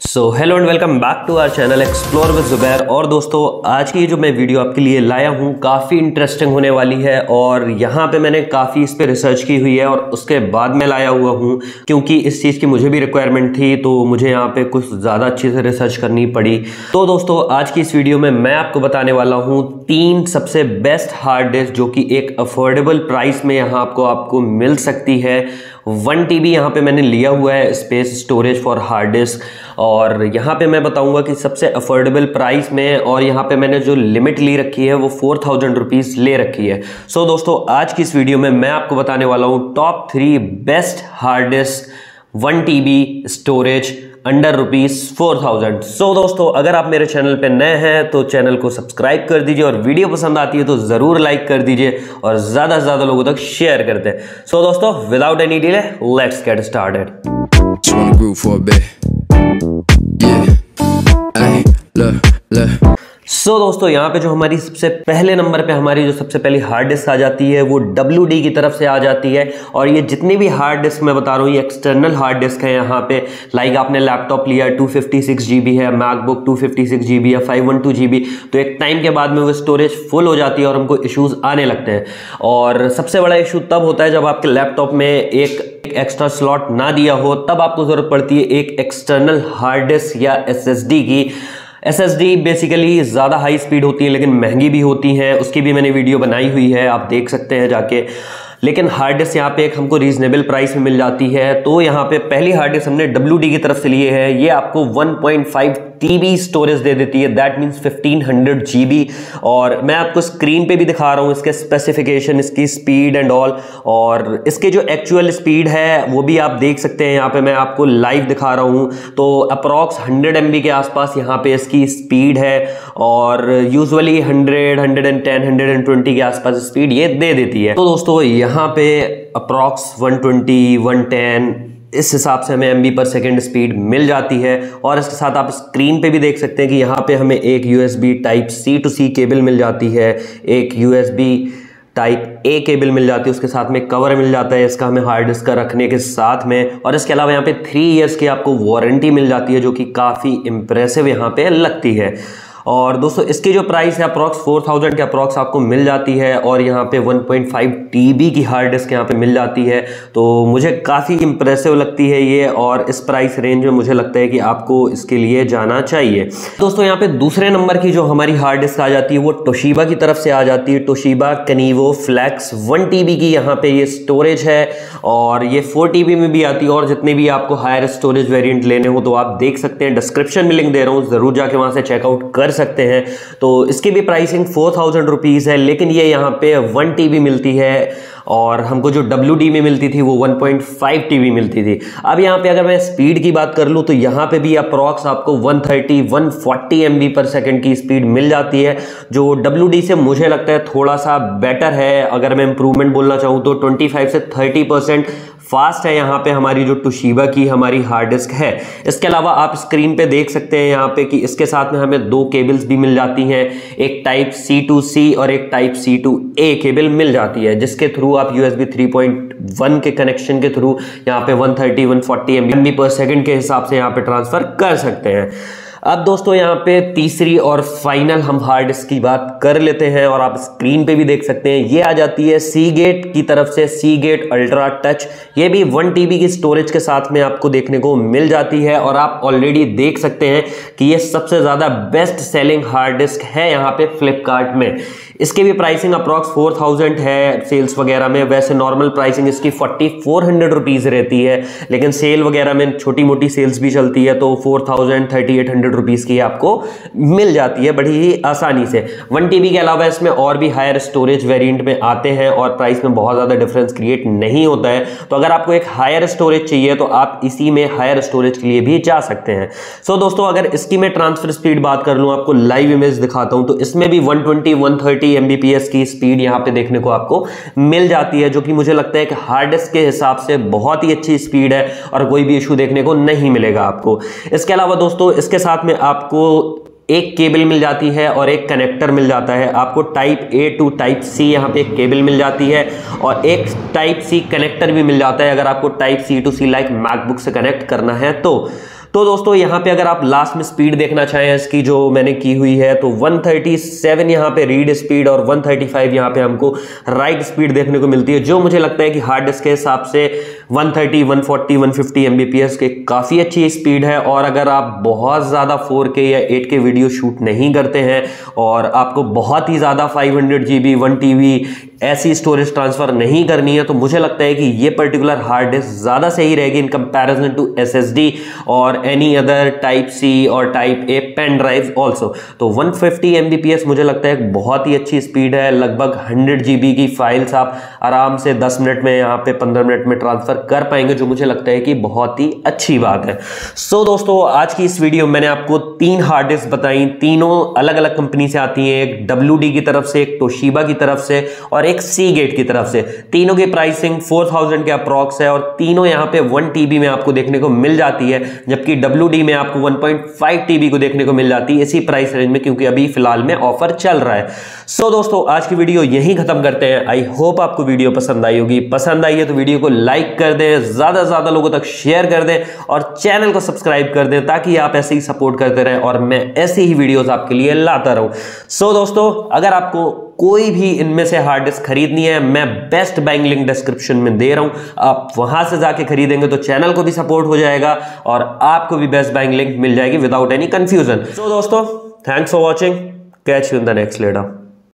Hello and welcome back to our channel explore with Zubair. और दोस्तों, आज की जो मैं वीडियो आपके लिए लाया हूँ काफ़ी इंटरेस्टिंग होने वाली है और यहाँ पे मैंने काफ़ी इस पे रिसर्च की हुई है और उसके बाद मैं लाया हुआ हूँ क्योंकि इस चीज़ की मुझे भी रिक्वायरमेंट थी, तो मुझे यहाँ पे कुछ ज़्यादा अच्छे से रिसर्च करनी पड़ी। तो दोस्तों, आज की इस वीडियो में मैं आपको बताने वाला हूँ 3 सबसे बेस्ट हार्ड डिस्क जो कि एक अफोर्डेबल प्राइस में यहाँ आपको मिल सकती है। 1 TB यहाँ पे मैंने लिया हुआ है space storage for hard disk, और यहाँ पे मैं बताऊंगा कि सबसे अफोर्डेबल प्राइस में, और यहाँ पे मैंने जो लिमिट ली रखी है वो 4000 रुपीज़ ले रखी है। सो दोस्तों, आज की इस वीडियो में मैं आपको बताने वाला हूँ top 3 best hard disk 1 TB storage under ₹4000। सो दोस्तों, अगर आप मेरे चैनल पे नए हैं तो चैनल को सब्सक्राइब कर दीजिए और वीडियो पसंद आती है तो ज़रूर लाइक कर दीजिए और ज़्यादा से ज़्यादा लोगों तक शेयर करते हैं। सो दोस्तों, without any delay let's get started. So दोस्तों, यहाँ पे जो हमारी सबसे पहले नंबर पे हमारी जो सबसे पहली हार्ड डिस्क आ जाती है वो WD की तरफ से आ जाती है। और ये जितनी भी हार्ड डिस्क मैं बता रहा हूँ ये एक्सटर्नल हार्ड डिस्क है। यहाँ पे लाइक आपने लैपटॉप लिया 256 GB है, मैकबुक 256 GB है, 512 GB, तो एक टाइम के बाद में वो स्टोरेज फुल हो जाती है और हमको इश्यूज आने लगते हैं। और सबसे बड़ा इशू तब होता है जब आपके लैपटॉप में एक एक्स्ट्रा स्लॉट ना दिया हो, तब आपको जरूरत पड़ती है एक एक्सटर्नल हार्ड डिस्क या SSD की। SSD बेसिकली ज़्यादा हाई स्पीड होती है लेकिन महंगी भी होती हैं, उसकी भी मैंने वीडियो बनाई हुई है, आप देख सकते हैं जाके। लेकिन हार्ड डिस्क यहाँ पे एक हमको रीजनेबल प्राइस में मिल जाती है। तो यहाँ पे पहली हार्ड डिस्क हमने WD की तरफ से लिए है। ये आपको 1.5 TB स्टोरेज दे देती है, दैट मीन्स 1500 GB। और मैं आपको स्क्रीन पे भी दिखा रहा हूँ इसके स्पेसिफिकेशन, इसकी स्पीड एंड ऑल, और इसके जो एक्चुअल स्पीड है वो भी आप देख सकते हैं। यहाँ पे मैं आपको लाइव दिखा रहा हूँ, तो अप्रॉक्स 100 MB के आसपास यहाँ पे इसकी स्पीड है और यूजुअली 100, 110, 120 के आसपास स्पीड ये दे देती है। तो दोस्तों, यहाँ पे अप्रॉक्स 120, 110 इस हिसाब से हमें MB पर सेकेंड स्पीड मिल जाती है। और इसके साथ आप स्क्रीन पे भी देख सकते हैं कि यहाँ पे हमें एक USB type C to C cable मिल जाती है, एक USB टाइप A केबल मिल जाती है, उसके साथ में कवर मिल जाता है इसका हमें हार्ड डिस्क का रखने के साथ में। और इसके अलावा यहाँ पे 3 इयर्स की आपको वारंटी मिल जाती है जो कि काफ़ी इंप्रेसिव यहाँ पे लगती है। और दोस्तों, इसकी जो प्राइस है अप्रॉक्स 4000 के अप्रॉक्स आपको मिल जाती है। और यहाँ पे 1.5 TB की हार्ड डिस्क यहाँ पे मिल जाती है, तो मुझे काफ़ी इंप्रेसिव लगती है ये। और इस प्राइस रेंज में मुझे लगता है कि आपको इसके लिए जाना चाहिए। दोस्तों, यहाँ पे दूसरे नंबर की जो हमारी हार्ड डिस्क आ जाती है वो तोशिबा की तरफ से आ जाती है। तोशिबा कैनिवो फ्लेक्स 1 TB की यहाँ पे ये स्टोरेज है और ये 4 TB में भी आती है। और जितने भी आपको हायर स्टोरेज वेरिएंट लेने हो तो आप देख सकते हैं, डिस्क्रिप्शन में लिंक दे रहा हूँ, ज़रूर जाके वहाँ से चेकआउट कर सकते हैं। तो इसकी भी प्राइसिंग 4000 रुपीज़ है, लेकिन ये यहाँ पे 1 TB मिलती है और हमको जो WD में मिलती थी वो 1.5 TB मिलती थी। अब यहाँ पे अगर मैं स्पीड की बात कर लूँ तो यहाँ पे भी अप्रॉक्स आपको 130, 140 MB पर सेकेंड की स्पीड मिल जाती है, जो WD से मुझे लगता है थोड़ा सा बेटर है। अगर मैं इंप्रूवमेंट बोलना चाहूँ तो 25 से 30% फास्ट है यहाँ पे हमारी जो तोशिबा की हमारी हार्ड डिस्क है। इसके अलावा आप स्क्रीन पे देख सकते हैं यहाँ पे कि इसके साथ में हमें 2 केबल्स भी मिल जाती हैं, एक टाइप C to C और एक type C to A cable मिल जाती है, जिसके थ्रू आप USB 3.1 के कनेक्शन के थ्रू यहाँ पे 130, 140 MB पर सेकेंड के हिसाब से यहाँ पे ट्रांसफर कर सकते हैं। अब दोस्तों, यहाँ पे तीसरी और फाइनल हम हार्ड डिस्क की बात कर लेते हैं और आप स्क्रीन पे भी देख सकते हैं, ये आ जाती है सीगेट की तरफ से, सीगेट अल्ट्रा टच। ये भी 1 TB की स्टोरेज के साथ में आपको देखने को मिल जाती है और आप ऑलरेडी देख सकते हैं कि ये सबसे ज़्यादा बेस्ट सेलिंग हार्ड डिस्क है यहाँ पे फ्लिपकार्ट में। इसकी भी प्राइसिंग अप्रॉक्स 4000 है सेल्स वगैरह में। वैसे नॉर्मल प्राइसिंग इसकी 4400 रुपीज़ रहती है, लेकिन सेल वगैरह में छोटी मोटी सेल्स भी चलती है तो 4000, 3800 रुपीज़ की आपको मिल जाती है बड़ी ही आसानी से। 1 TB के अलावा इसमें और भी हायर स्टोरेज वेरिएंट में आते हैं और प्राइस में बहुत ज़्यादा डिफरेंस क्रिएट नहीं होता है। तो अगर आपको एक हायर स्टोरेज चाहिए तो आप इसी में हायर स्टोरेज के लिए भी जा सकते हैं। सो दोस्तों, अगर इसकी मैं ट्रांसफर स्पीड बात कर लूँ, आपको लाइव इमेज दिखाता हूँ, तो इसमें भी 120, 130 Mbps की स्पीड यहाँ पे देखने को आपको मिल जाती है, जो कि मुझे लगता है कि हार्ड डिस्क के हिसाब से बहुत ही अच्छी स्पीड है और कोई भी इशू देखने को नहीं मिलेगा आपको। इसके अलावा दोस्तों, इसके साथ में आपको एक केबल मिल जाती है और एक कनेक्टर मिल जाता है। आपको type A to type C यहाँ पे एक केबल मिल जाती है और एक टाइप C कनेक्टर भी मिल जाता है अगर आपको type C to C like MacBook से कनेक्ट करना है तो। तो दोस्तों यहाँ पे अगर आप लास्ट में स्पीड देखना चाहें इसकी जो मैंने की हुई है तो 137 यहाँ पे रीड स्पीड और 135 यहाँ पे हमको राइट स्पीड देखने को मिलती है, जो मुझे लगता है कि हार्ड डिस्क के हिसाब से 130, 140, 150 Mbps के काफ़ी अच्छी स्पीड है। और अगर आप बहुत ज़्यादा 4K या 8K वीडियो शूट नहीं करते हैं और आपको बहुत ही ज़्यादा 500 GB 1 TB ऐसी स्टोरेज ट्रांसफ़र नहीं करनी है, तो मुझे लगता है कि ये पर्टिकुलर हार्ड डिस्क ज़्यादा सही रहेगी इन कंपैरिजन टू SSD और एनी अदर टाइप C और type A pen drive also. तो 150 Mbps मुझे लगता है बहुत ही अच्छी स्पीड है। लगभग 100 GB की फाइल्स आप आराम से 10 मिनट में यहाँ पे 15 मिनट में ट्रांसफ़र कर पाएंगे, जो मुझे लगता है कि बहुत ही अच्छी बात है। सो दोस्तों आज की इस वीडियो में मैंने आपको 3 हार्ड डिस्क बताई, तीनों अलग अलग कंपनी से आती हैं, एक WD की तरफ से, एक तोशिबा की तरफ से और एक सीगेट की तरफ से। तीनों की प्राइसिंग 4000 के अप्रॉक्स है और तीनों यहाँ पे 1 TB में आपको देखने को मिल जाती है, जबकि WD में आपको 1.5 TB को देखने को मिल जाती है इसी प्राइस रेंज में, क्योंकि अभी फिलहाल में ऑफर चल रहा है। सो दोस्तों आज की वीडियो यहीं खत्म करते हैं। आई होप आपको वीडियो पसंद आई होगी। पसंद आई है तो वीडियो को लाइक कर दें, ज्यादा से ज्यादा लोगों तक शेयर कर दें और चैनल को सब्सक्राइब कर दें, ताकि आप ऐसे ही सपोर्ट करते रहें और मैं ऐसे ही वीडियोस आपके लिए लाता रहूं। सो दोस्तों अगर आपको कोई भी इनमें से हार्ड डिस्क खरीदनी है, मैं बेस्ट बाइंग लिंक डिस्क्रिप्शन में दे रहा हूं, आप वहां से जाके खरीदेंगे तो चैनल को भी सपोर्ट हो जाएगा और आपको भी बेस्ट बाइंग लिंक मिल जाएगी विदाउट एनी कंफ्यूजन। सो दोस्तों thanks for watching, catch you in the next letter.